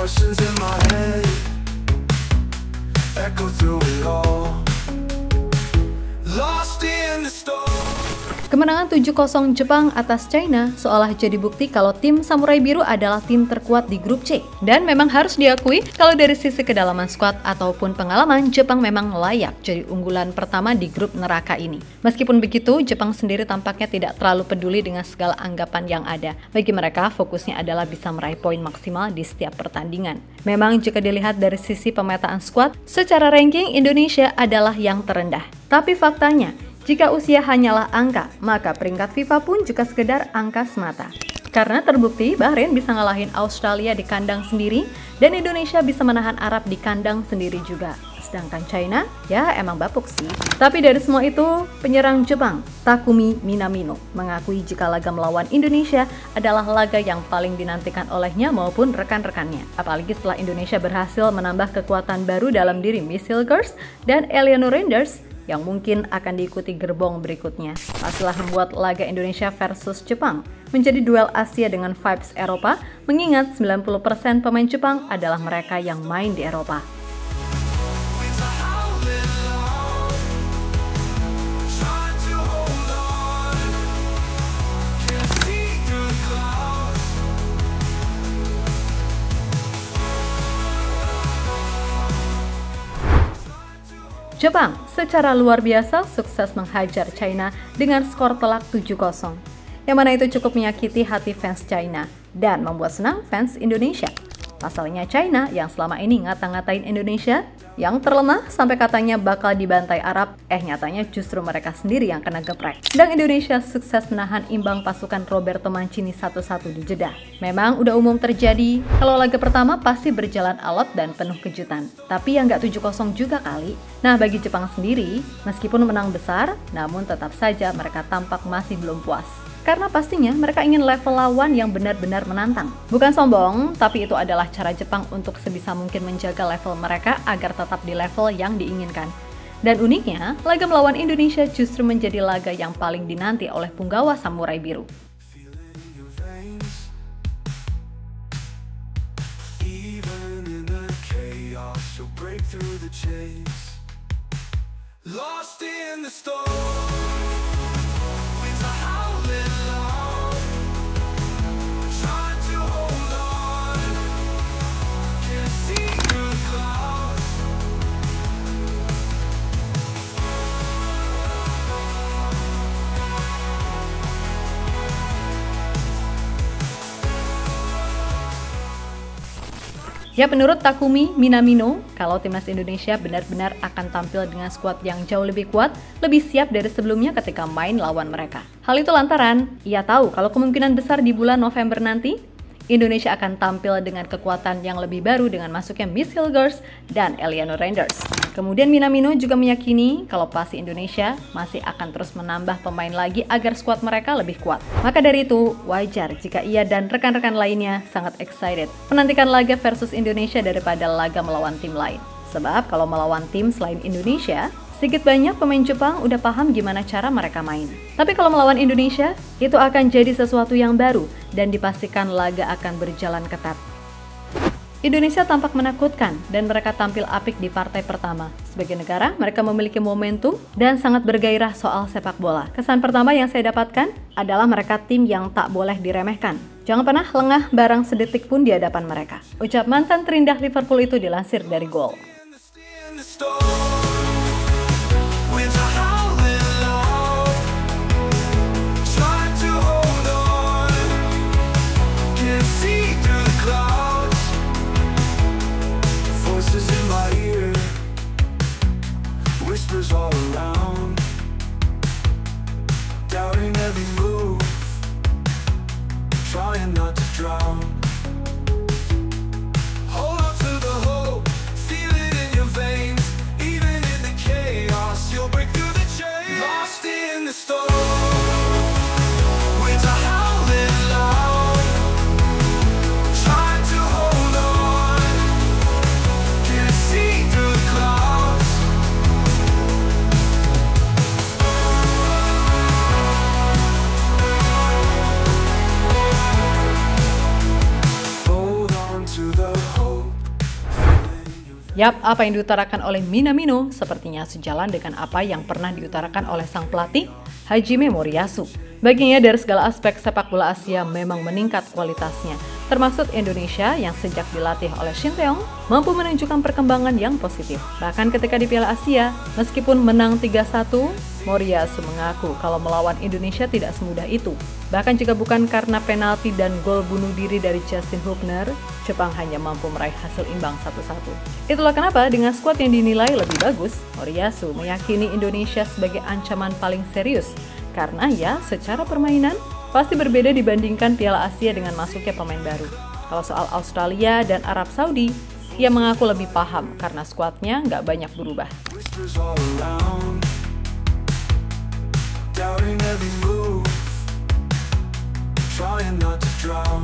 Questions in my head echo through it all. Lost in the storm. Kemenangan 7-0 Jepang atas China seolah jadi bukti kalau tim Samurai Biru adalah tim terkuat di grup C. Dan memang harus diakui kalau dari sisi kedalaman skuad ataupun pengalaman, Jepang memang layak jadi unggulan pertama di grup neraka ini. Meskipun begitu, Jepang sendiri tampaknya tidak terlalu peduli dengan segala anggapan yang ada. Bagi mereka, fokusnya adalah bisa meraih poin maksimal di setiap pertandingan. Memang jika dilihat dari sisi pemetaan skuad, secara ranking Indonesia adalah yang terendah. Tapi faktanya, jika usia hanyalah angka, maka peringkat FIFA pun juga sekedar angka semata. Karena terbukti Bahrain bisa ngalahin Australia di kandang sendiri, dan Indonesia bisa menahan Arab di kandang sendiri juga. Sedangkan China, ya emang bapuk sih. Tapi dari semua itu, penyerang Jepang, Takumi Minamino, mengakui jika laga melawan Indonesia adalah laga yang paling dinantikan olehnya maupun rekan-rekannya. Apalagi setelah Indonesia berhasil menambah kekuatan baru dalam diri Missile Girls dan Eleanor Rangers, yang mungkin akan diikuti gerbong berikutnya. Pastilah membuat laga Indonesia versus Jepang menjadi duel Asia dengan vibes Eropa, mengingat 90% pemain Jepang adalah mereka yang main di Eropa. Jepang secara luar biasa sukses menghajar China dengan skor telak 7-0. Yang mana itu cukup menyakiti hati fans China dan membuat senang fans Indonesia. Pasalnya China yang selama ini ngata-ngatain Indonesia, yang terlemah sampai katanya bakal dibantai Arab, nyatanya justru mereka sendiri yang kena geprek. Dan Indonesia sukses menahan imbang pasukan Roberto Mancini 1-1 di Jeddah. Memang udah umum terjadi, kalau laga pertama pasti berjalan alot dan penuh kejutan. Tapi yang nggak 7-0 juga kali. Nah bagi Jepang sendiri, meskipun menang besar, namun tetap saja mereka tampak masih belum puas. Karena pastinya mereka ingin level lawan yang benar-benar menantang. Bukan sombong, tapi itu adalah cara Jepang untuk sebisa mungkin menjaga level mereka agar tetap di level yang diinginkan. Dan uniknya, laga melawan Indonesia justru menjadi laga yang paling dinanti oleh punggawa Samurai Biru. Lost in the storm. Winds are howling loud. Trying to hold on. Can't see through the clouds. Ya, menurut Takumi Minamino, kalau timnas Indonesia benar-benar akan tampil dengan skuad yang jauh lebih kuat, lebih siap dari sebelumnya ketika main lawan mereka. Hal itu lantaran ia tahu kalau kemungkinan besar di bulan November nanti, Indonesia akan tampil dengan kekuatan yang lebih baru dengan masuknya Missile Girls dan Eleanor Rangers. Kemudian Minamino juga meyakini kalau pasti Indonesia masih akan terus menambah pemain lagi agar skuad mereka lebih kuat. Maka dari itu, wajar jika ia dan rekan-rekan lainnya sangat excited menantikan laga versus Indonesia daripada laga melawan tim lain. Sebab kalau melawan tim selain Indonesia, sedikit banyak pemain Jepang udah paham gimana cara mereka main. Tapi kalau melawan Indonesia, itu akan jadi sesuatu yang baru dan dipastikan laga akan berjalan ketat. Indonesia tampak menakutkan dan mereka tampil apik di partai pertama. Sebagai negara, mereka memiliki momentum dan sangat bergairah soal sepak bola. Kesan pertama yang saya dapatkan adalah mereka tim yang tak boleh diremehkan. Jangan pernah lengah barang sedetik pun di hadapan mereka. Ucap mantan terindah Liverpool itu dilansir dari Goal. Whispers all around, doubting every move, trying not to drown. Hold on to the hope, feel it Yap, apa yang diutarakan oleh Minamino sepertinya sejalan dengan apa yang pernah diutarakan oleh sang pelatih, Hajime Moriyasu. Baginya dari segala aspek sepak bola Asia memang meningkat kualitasnya, termasuk Indonesia yang sejak dilatih oleh Shin Tae-yong mampu menunjukkan perkembangan yang positif. Bahkan ketika di Piala Asia, meskipun menang 3-1, Moriyasu mengaku kalau melawan Indonesia tidak semudah itu. Bahkan jika bukan karena penalti dan gol bunuh diri dari Justin Hubner, Jepang hanya mampu meraih hasil imbang 1-1. Itulah kenapa dengan skuad yang dinilai lebih bagus, Moriyasu meyakini Indonesia sebagai ancaman paling serius. Karena ya, secara permainan pasti berbeda dibandingkan Piala Asia dengan masuknya pemain baru. Kalau soal Australia dan Arab Saudi, ia mengaku lebih paham karena skuadnya nggak banyak berubah. Whispers all around, doubting every move, trying not to drown.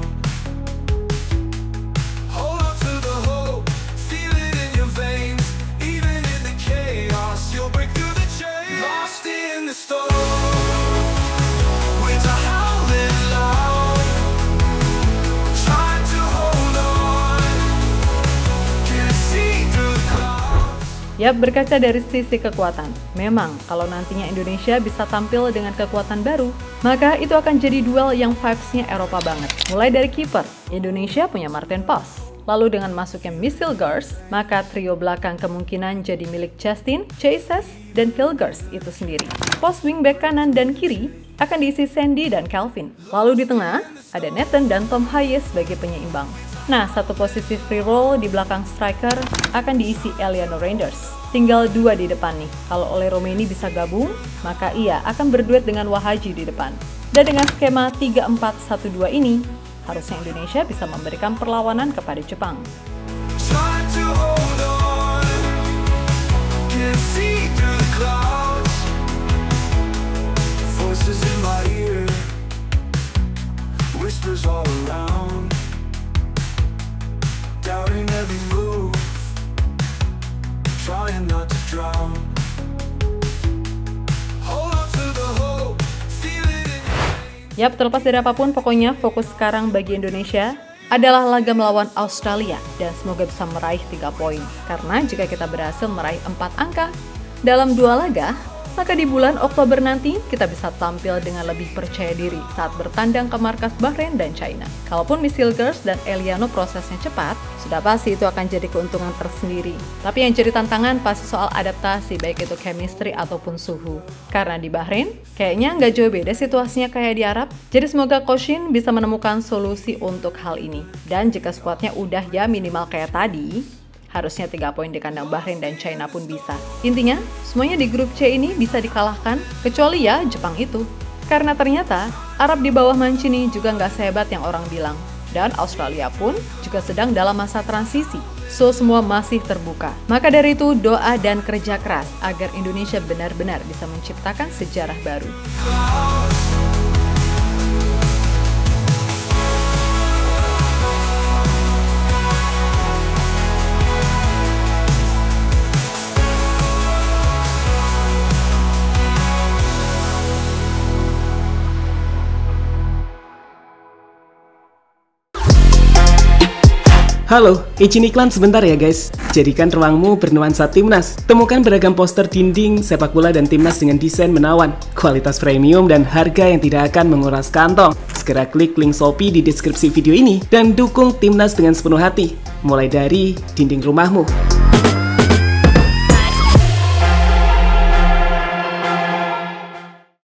Hold on to the hope, feel it in your veins. Even in the chaos, you'll break through the chains. Lost in the storm, winds are howling loud, trying to hold on, can't see through the clouds. Yap, berkaca dari sisi kekuatan, memang kalau nantinya Indonesia bisa tampil dengan kekuatan baru, maka itu akan jadi duel yang vibes-nya Eropa banget. Mulai dari kiper, Indonesia punya Martin Pos. Lalu dengan masuknya Hilgers, maka trio belakang kemungkinan jadi milik Justin, Jesus, dan Hilgers itu sendiri. Pos wingback kanan dan kiri akan diisi Sandy dan Calvin. Lalu di tengah, ada Nathan dan Tom Hayes sebagai penyeimbang. Nah, satu posisi free roll di belakang striker akan diisi Eliano Reinders. Tinggal 2 di depan nih. Kalau oleh Romeni bisa gabung, maka ia akan berduet dengan Wahaji di depan. Dan dengan skema 3-4-1-2 ini, harusnya Indonesia bisa memberikan perlawanan kepada Jepang. Trying to hold on, can't see through the clouds. Voices in my ear, whispers all around, doubting every move, trying not to drown. Hold on to the hope, feel it in your veins. Yap, terlepas dari apapun, pokoknya fokus sekarang bagi Indonesia adalah laga melawan Australia dan semoga bisa meraih 3 poin. Karena jika kita berhasil meraih 4 angka dalam 2 laga, maka di bulan Oktober nanti kita bisa tampil dengan lebih percaya diri saat bertandang ke markas Bahrain dan China. Kalaupun Hilgers dan Eliano prosesnya cepat, sudah pasti itu akan jadi keuntungan tersendiri. Tapi yang jadi tantangan pasti soal adaptasi, baik itu chemistry ataupun suhu. Karena di Bahrain, kayaknya nggak jauh beda situasinya kayak di Arab. Jadi semoga Coach Shin bisa menemukan solusi untuk hal ini. Dan jika skuadnya udah ya minimal kayak tadi, harusnya 3 poin di kandang Bahrain dan China pun bisa. Intinya, semuanya di grup C ini bisa dikalahkan, kecuali ya Jepang itu. Karena ternyata, Arab di bawah Mancini juga nggak sehebat yang orang bilang. Dan Australia pun juga sedang dalam masa transisi. So, semua masih terbuka. Maka dari itu, doa dan kerja keras agar Indonesia benar-benar bisa menciptakan sejarah baru. Halo, izin iklan sebentar ya guys. Jadikan ruangmu bernuansa timnas. Temukan beragam poster dinding, sepak bola dan timnas dengan desain menawan, kualitas premium dan harga yang tidak akan menguras kantong. Segera klik link Shopee di deskripsi video ini dan dukung timnas dengan sepenuh hati. Mulai dari dinding rumahmu.